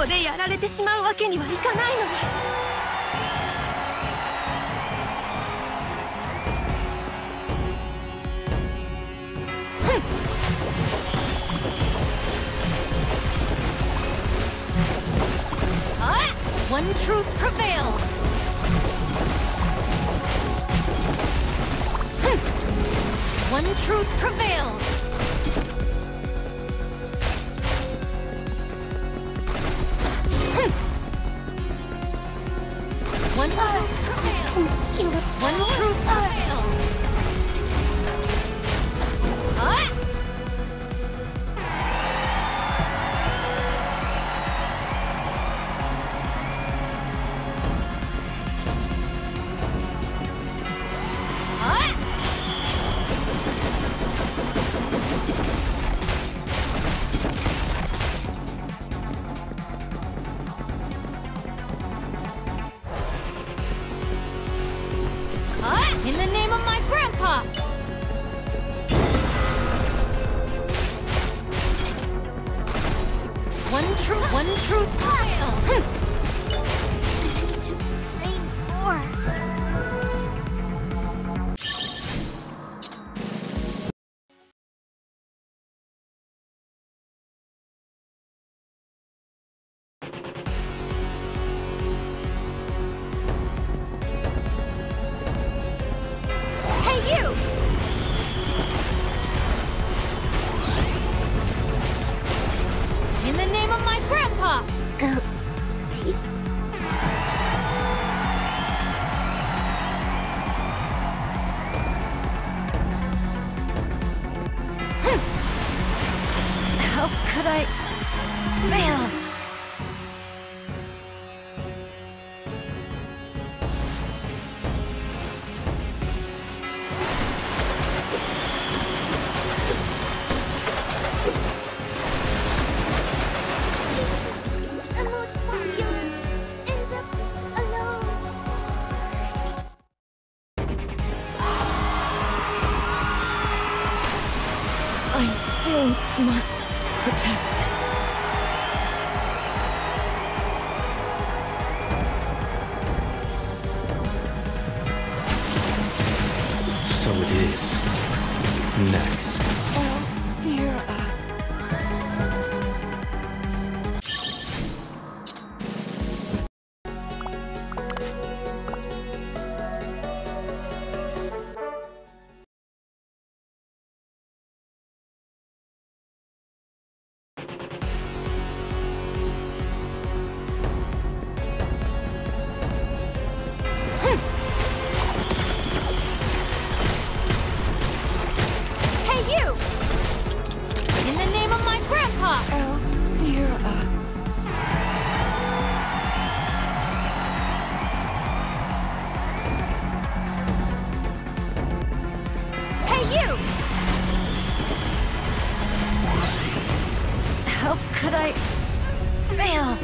こでやられてしまうわけにはいかないのに。 One truth prevails. One truth prevails. One truth prevails. One truth prevails. In the name of my grandpa! One truth file! In the name of my grandpa! How could I fail? I still must protect. So it is. Next. Elvira. In the name of my grandpa! Elvira. Hey, you! How could I fail?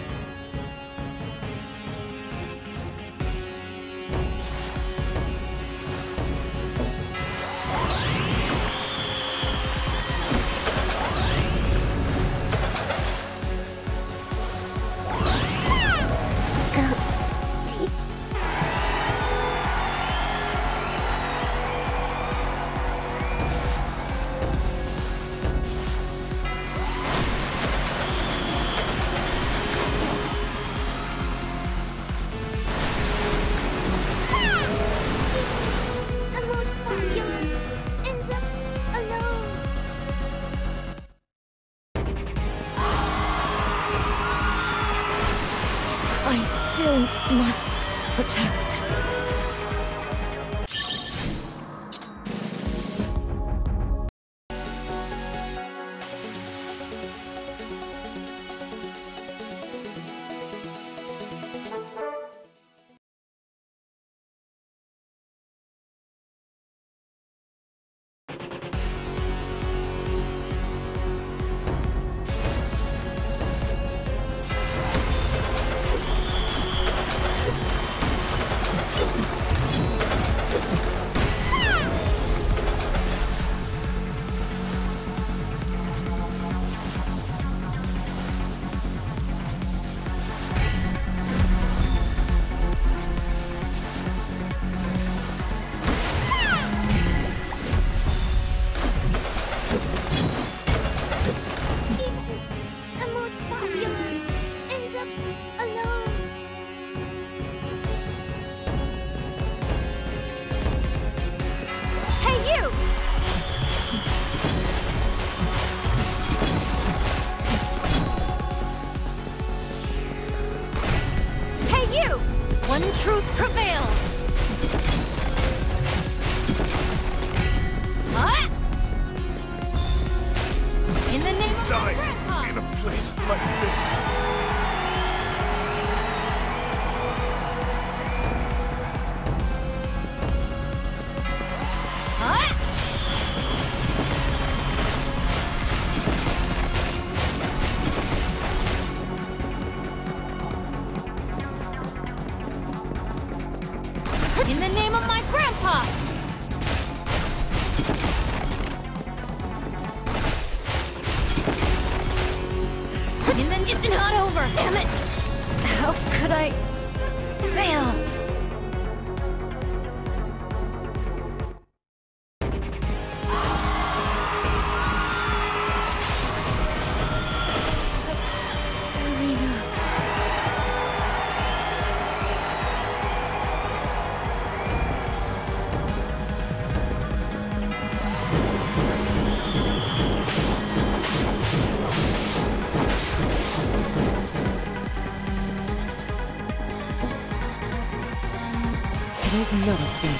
I still must protect. One truth prevails. Ah! In the name of my grandpa. In a place like this. In the name of my grandpa! It's not over! Damn it! How could I fail? There's no escape.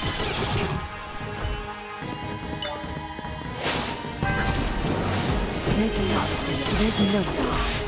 There's no escape.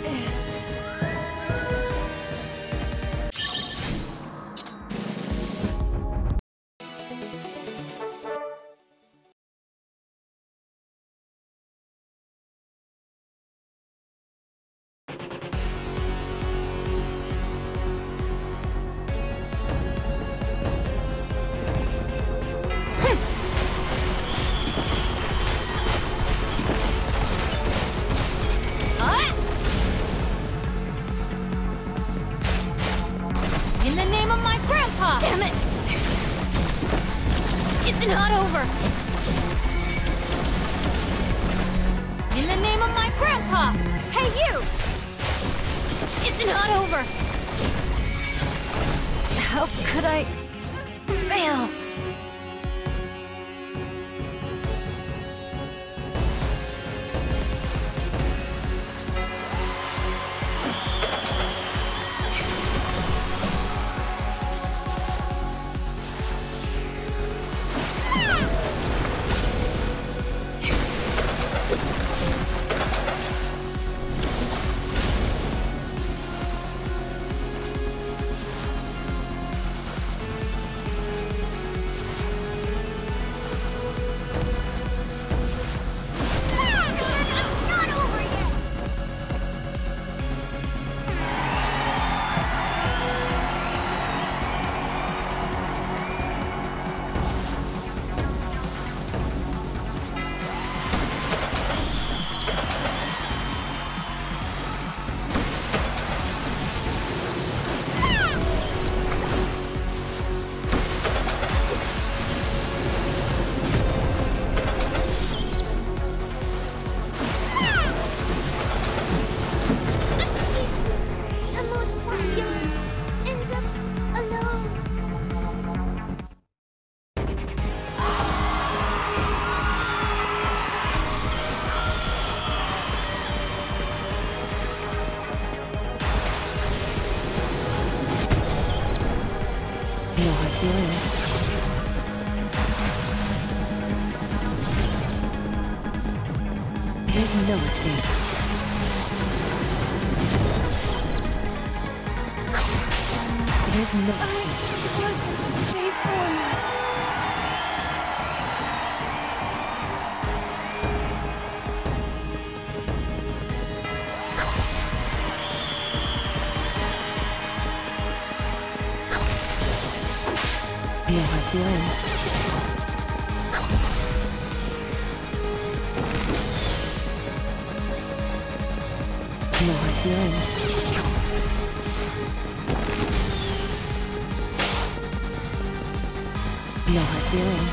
In the name of my grandpa! Damn it! It's not over! In the name of my grandpa! Hey, you! It's not over! How could I fail? No hard feelings. There's no escape. There's no escape. I wasn't faithful enough. No hard feelings. No hard feelings. No hard feelings.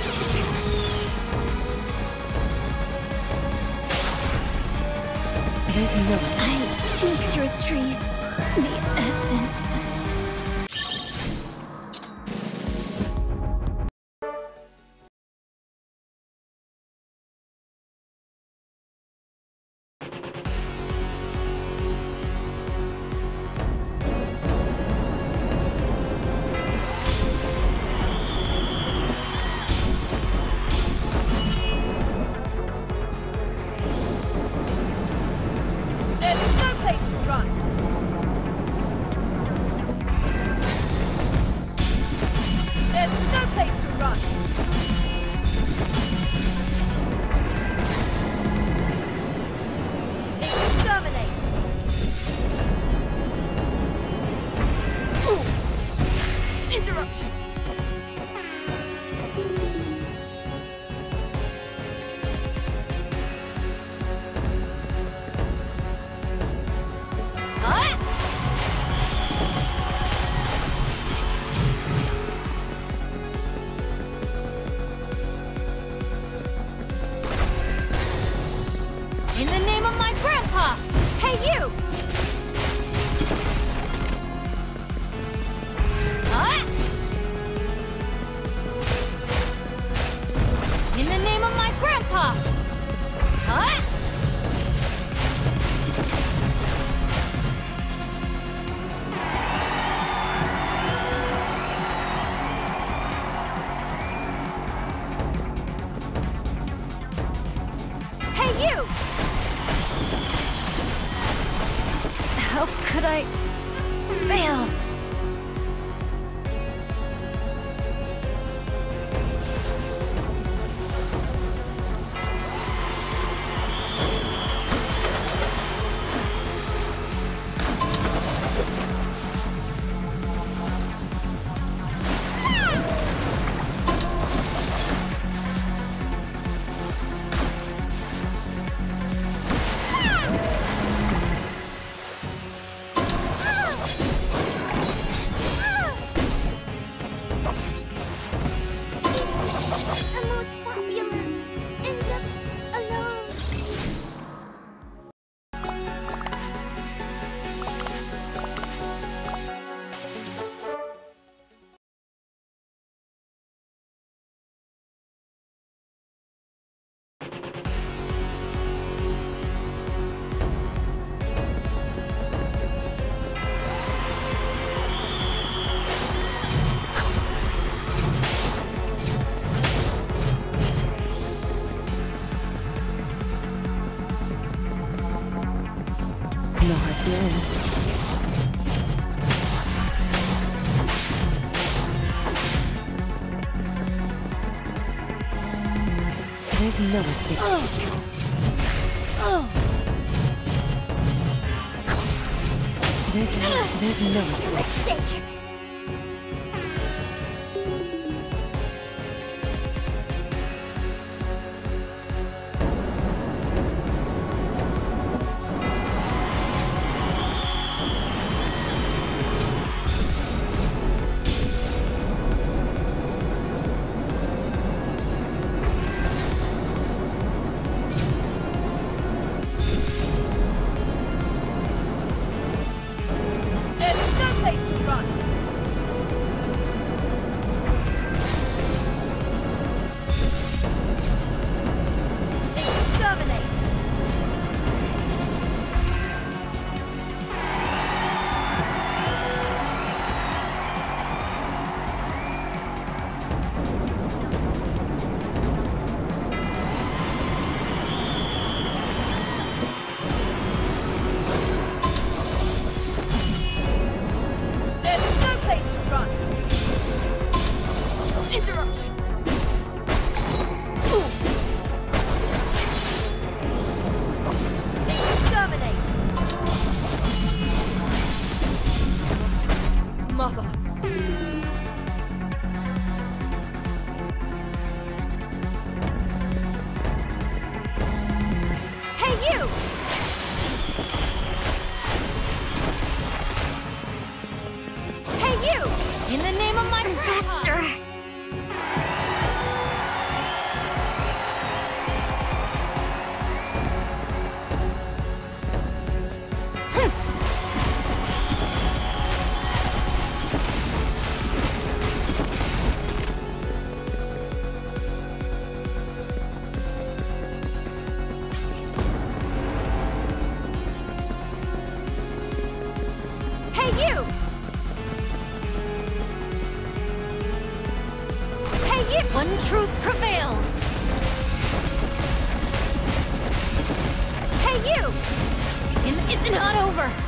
There's no escape. I need to retrieve the essence. Interruption! In the name of my grandpa! Hey, you! In the name of my grandpa! Hey, you! How could I fail? The most popular ends up alone. No hard feelings. There's no escape. There's no escape. Mistake! There's no place to run! Exterminate! There's no place to run! Interruption! Exterminate! Mother! Hey, you! Hey, you! In the name of my grandpa! Hey, you! Hey, you! One truth prevails! Hey, you! It's not over!